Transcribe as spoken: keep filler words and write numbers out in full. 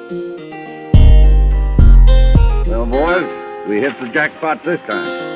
Well, boys, we hit the jackpot this time.